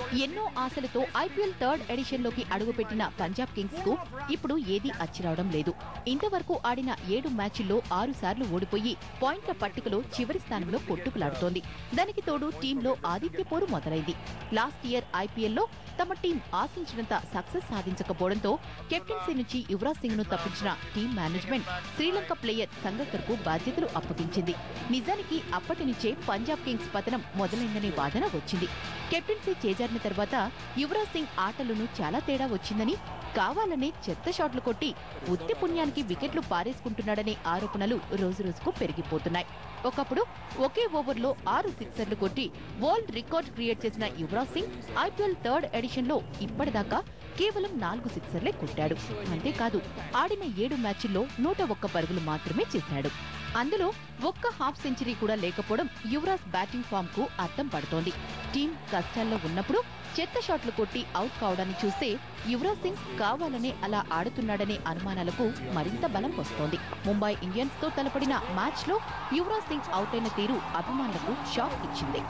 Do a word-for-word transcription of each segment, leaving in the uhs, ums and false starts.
ఎన్నో ఆశలతో IPL third edition లోకి అడుగుపెట్టిన పంజాబ్ కింగ్స్ కు ఇప్పుడు ఏదీ అచ్చిరావడం లేదు. ఇంతవరకు ఆడిన ఏడు మ్యాచ్ల్లో ఆరు సార్లు ఓడిపోయి పాయింట్ల పట్టికలో చివరి స్థానంలో కొట్టుకులాడుతోంది. దానికి తోడు టీంలో ఆధిక్య పోరు మొదలైంది. లాస్ట్ ఇయర్ ఐపీఎల్లో తమ టీం ఆశించినంత సక్సెస్ సాధించకపోవడంతో కెప్టెన్సీ నుంచి యువరాజ్ సింగ్ ను తప్పించిన team management Sri Lanka player Sangakkara కు బాధ్యతలు అప్పగించింది. నిజానికి అప్పటి నుంచే పంజాబ్ కింగ్స్ పతనం మొదలైందనే వాదన వచ్చింది. కెప్టెన్సీ చేజారిన తర్వాత యువరాజ్ సింగ్ ఆటలోనూ చాలా తేడా వచ్చిందని, కావాలనే చెత్త షాట్లు కొట్టి ఉత్తి పుణ్యానికి వికెట్లు పారేసుకుంటున్నాడనే ఆరోపణలు రోజురోజుకు పెరిగిపోతున్నాయి. ఒకప్పుడు ఒకే ఓవర్లో ఆరు సిక్సర్లు కొట్టి వరల్డ్ రికార్డ్ క్రియేట్ చేసిన Yuvraj Singh IPL third edition లో ఇప్పటిదాకా కేవలం నాలుగు సిక్సర్లే కొట్టాడు. అంతేకాదు ఆడిన ఏడు మ్యాచ్ల్లో నూట ఒక్క పరుగులు మాత్రమే చేశాడు. అందులో ఒక్క హాఫ్ సెంచరీ కూడా లేకపోవడం యువరాజ్ బ్యాటింగ్ ఫామ్ కు అర్థం పడుతోంది. టీం కష్టాల్లో ఉన్నప్పుడు చెత్త షాట్లు కొట్టి అవుట్ కావడాన్ని చూస్తే యువరాజ్ సింగ్ కావాలనే అలా ఆడుతున్నాడనే అనుమానాలకు మరింత బలం వస్తోంది. ముంబై ఇండియన్స్ తో తలపడిన మ్యాచ్ లో యువరాజ్ సింగ్ అవుట్ అయిన తీరు అభిమానులకు షాక్ ఇచ్చింది.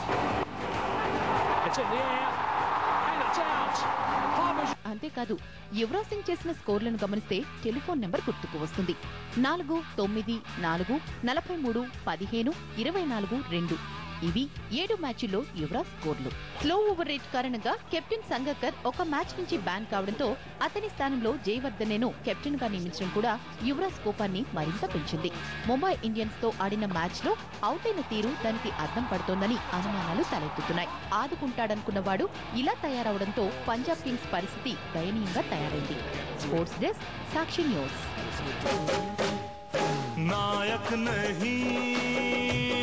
అంతేకాదు యువరాజ్ సింగ్ చేసిన స్కోర్లను గమనిస్తే టెలిఫోన్ నెంబర్ గుర్తుకు వస్తుంది. నాలుగు తొమ్మిది నాలుగు నలభై మూడు పదిహేను ఇరవై నాలుగు రెండు ఇవి ఏడు మ్యాచ్ల్లో యువరాజ్ స్కోర్లు. స్లో ఓవర్ రేట్ కారణంగా కెప్టెన్ సంగక్కర్ ఒక మ్యాచ్ నుంచి బ్యాన్ కావడంతో అతని స్థానంలో జయవర్ధనేను కెప్టెన్ గా నియమించడం కూడా యువరాజ్ కోపాన్ని మరింత పెంచింది. ముంబై ఇండియన్స్ తో ఆడిన మ్యాచ్ లో అవుట్ అయిన తీరు దానికి అర్థం పడుతోందని అనుమానాలు తలెత్తుతున్నాయి. ఆదుకుంటాడనుకున్న వాడు ఇలా తయారవడంతో పంజాబ్ కింగ్స్ పరిస్థితి దయనీయంగా తయారైంది. Sports desk, Sakshi news. నాయక్ నహీ